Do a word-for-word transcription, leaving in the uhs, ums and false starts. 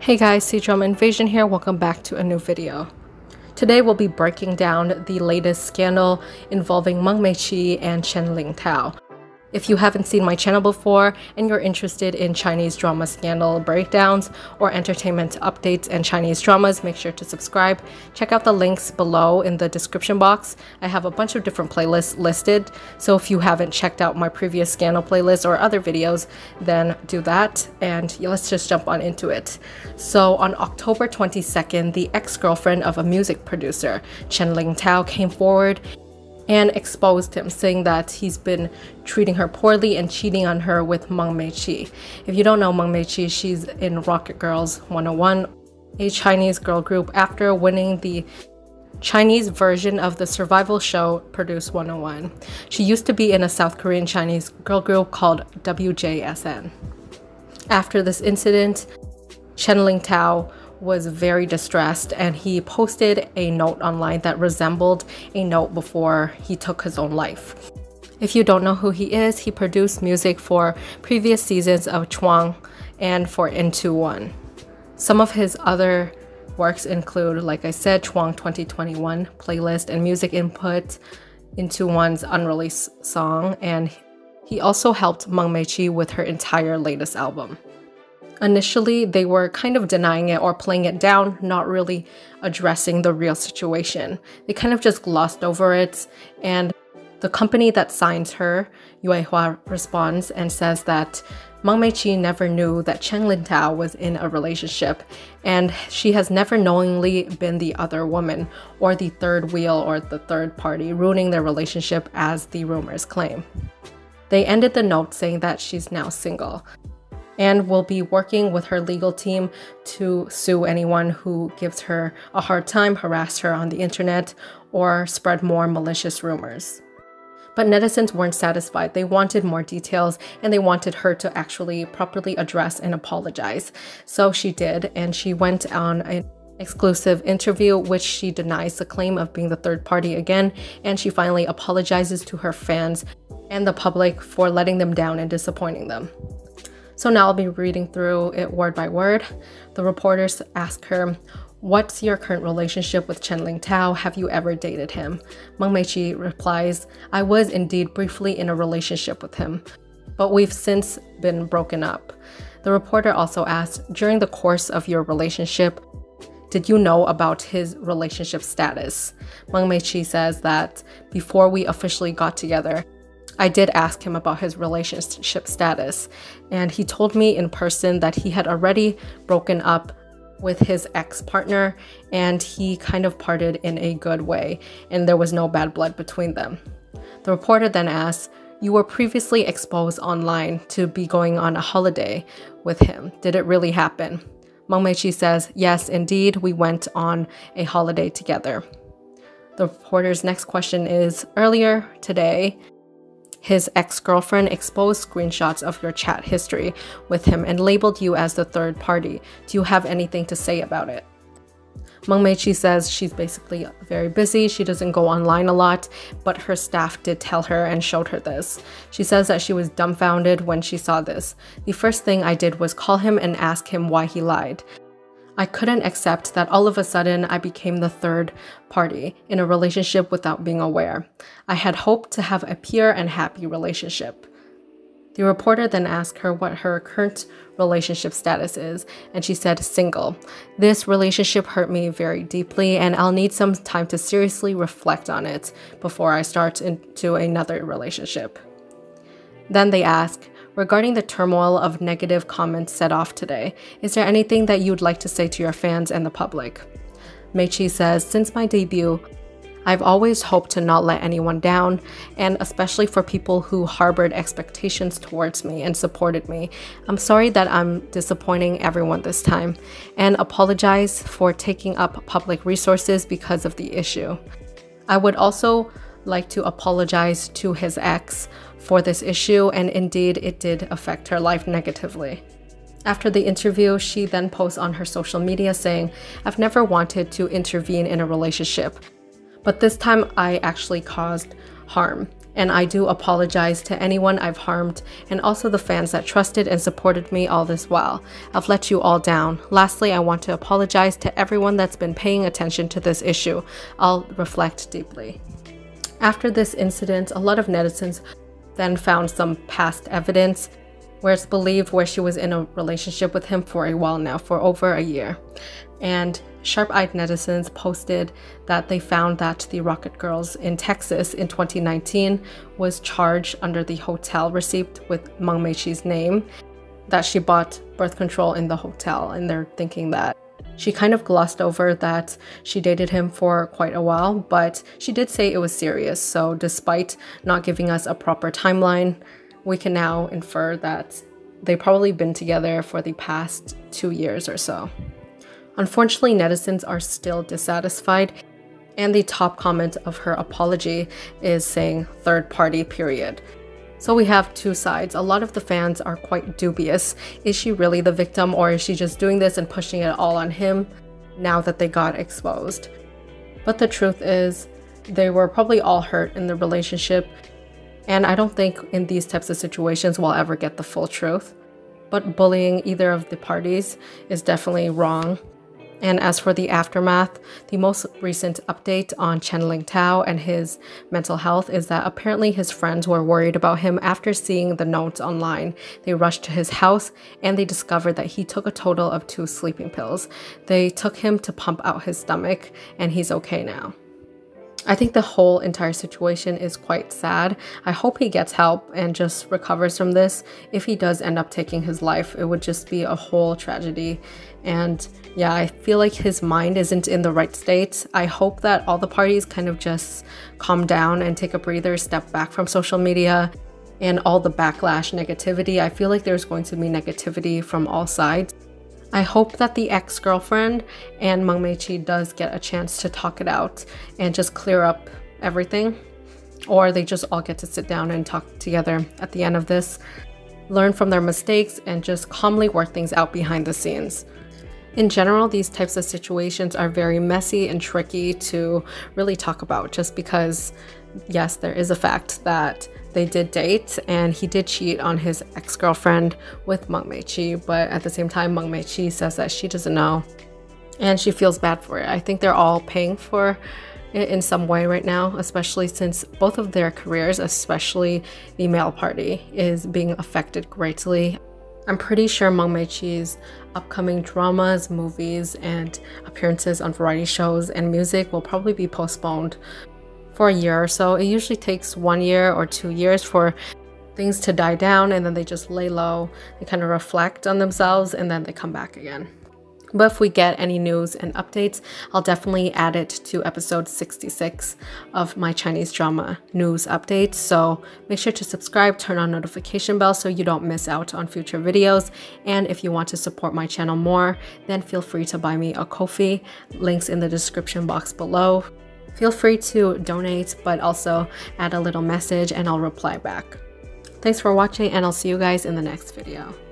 Hey guys, C-Drama Invasion here, welcome back to a new video. Today we'll be breaking down the latest scandal involving Meng Meiqi and Chen Lingtao. If you haven't seen my channel before and you're interested in Chinese drama scandal breakdowns or entertainment updates and Chinese dramas, make sure to subscribe. Check out the links below in the description box. I have a bunch of different playlists listed, so if you haven't checked out my previous scandal playlist or other videos, then do that, and let's just jump on into it. So on October twenty-second, the ex-girlfriend of a music producer, Chen Lingtao, came forward and exposed him, saying that he's been treating her poorly and cheating on her with Meng Meiqi. If you don't know Meng Meiqi, she's in Rocket Girls one oh one, a Chinese girl group after winning the Chinese version of the survival show Produce one oh one. She used to be in a South Korean Chinese girl group called W J S N. After this incident, Chen Lingtao was very distressed and he posted a note online that resembled a note before he took his own life. If you don't know who he is, he produced music for previous seasons of Chuang and for Into One. Some of his other works include, like I said, Chuang twenty twenty-one playlist and music input, Into One's unreleased song, and he also helped Meng Meiqi with her entire latest album. Initially, they were kind of denying it or playing it down, not really addressing the real situation. They kind of just glossed over it, and the company that signs her, Yuehua, responds and says that Meng Meiqi never knew that Chen Lingtao was in a relationship, and she has never knowingly been the other woman or the third wheel or the third party, ruining their relationship as the rumors claim. They ended the note saying that she's now single and will be working with her legal team to sue anyone who gives her a hard time, harass her on the internet, or spread more malicious rumors. But netizens weren't satisfied. They wanted more details and they wanted her to actually properly address and apologize. So she did, and she went on an exclusive interview which she denies the claim of being the third party again, and she finally apologizes to her fans and the public for letting them down and disappointing them. So now I'll be reading through it word by word. The reporters ask her, "What's your current relationship with Chen Lingtao? Have you ever dated him?" Meng Meiqi replies, "I was indeed briefly in a relationship with him, but we've since been broken up." The reporter also asked, "During the course of your relationship, did you know about his relationship status?" Meng Meiqi says that before we officially got together, I did ask him about his relationship status, and he told me in person that he had already broken up with his ex-partner and he kind of parted in a good way and there was no bad blood between them. The reporter then asks, "You were previously exposed online to be going on a holiday with him. Did it really happen?" Meng Meiqi says, "Yes, indeed, we went on a holiday together." The reporter's next question is, "Earlier today, his ex-girlfriend exposed screenshots of your chat history with him and labeled you as the third party. Do you have anything to say about it?" Meng Meiqi says she's basically very busy, she doesn't go online a lot, but her staff did tell her and showed her this. She says that she was dumbfounded when she saw this. "The first thing I did was call him and ask him why he lied. I couldn't accept that all of a sudden I became the third party in a relationship without being aware. I had hoped to have a pure and happy relationship." The reporter then asked her what her current relationship status is, and she said, "Single. This relationship hurt me very deeply and I'll need some time to seriously reflect on it before I start into another relationship." Then they ask, "Regarding the turmoil of negative comments set off today, is there anything that you'd like to say to your fans and the public?" Meiqi says, "Since my debut, I've always hoped to not let anyone down, and especially for people who harbored expectations towards me and supported me. I'm sorry that I'm disappointing everyone this time, and apologize for taking up public resources because of the issue. I would also like to apologize to his ex for this issue, and indeed it did affect her life negatively." After the interview, she then posts on her social media saying, "I've never wanted to intervene in a relationship, but this time I actually caused harm. And I do apologize to anyone I've harmed and also the fans that trusted and supported me all this while. I've let you all down. Lastly, I want to apologize to everyone that's been paying attention to this issue. I'll reflect deeply. After this incident, a lot of netizens then found some past evidence where it's believed where she was in a relationship with him for a while now, for over a year. And sharp-eyed netizens posted that they found that the Rocket Girls in Texas in twenty nineteen was charged under the hotel receipt with Mang Meiqi's name, that she bought birth control in the hotel, and they're thinking that she kind of glossed over that she dated him for quite a while, but she did say it was serious. So despite not giving us a proper timeline, we can now infer that they've probably been together for the past two years or so. Unfortunately, netizens are still dissatisfied, and the top comment of her apology is saying third party period. So we have two sides. A lot of the fans are quite dubious. Is she really the victim, or is she just doing this and pushing it all on him now that they got exposed? But the truth is, they were probably all hurt in the relationship, and I don't think in these types of situations we'll ever get the full truth. But bullying either of the parties is definitely wrong. And as for the aftermath, the most recent update on Chen Lingtao and his mental health is that apparently his friends were worried about him after seeing the notes online. They rushed to his house and they discovered that he took a total of two sleeping pills. They took him to pump out his stomach, and he's okay now. I think the whole entire situation is quite sad. I hope he gets help and just recovers from this. If he does end up taking his life, it would just be a whole tragedy. And yeah, I feel like his mind isn't in the right state. I hope that all the parties kind of just calm down and take a breather, step back from social media and all the backlash, negativity. I feel like there's going to be negativity from all sides. I hope that the ex-girlfriend and Mang Meiqi does get a chance to talk it out and just clear up everything, or they just all get to sit down and talk together at the end of this, learn from their mistakes, and just calmly work things out behind the scenes. In general, these types of situations are very messy and tricky to really talk about, just because, yes, there is a fact that they did date and he did cheat on his ex-girlfriend with Mang Meiqi, but at the same time, Mang Meiqi says that she doesn't know and she feels bad for it. I think they're all paying for it in some way right now, especially since both of their careers, especially the male party, is being affected greatly. I'm pretty sure Mang Meiqi's upcoming dramas, movies, and appearances on variety shows and music will probably be postponed for a year or so. It usually takes one year or two years for things to die down, and then they just lay low, they kind of reflect on themselves, and then they come back again. But if we get any news and updates, I'll definitely add it to episode sixty-six of my Chinese drama news updates. So make sure to subscribe, turn on notification bell so you don't miss out on future videos. And if you want to support my channel more, then feel free to buy me a Ko-fi. Links in the description box below. Feel free to donate, but also add a little message and I'll reply back. Thanks for watching, and I'll see you guys in the next video.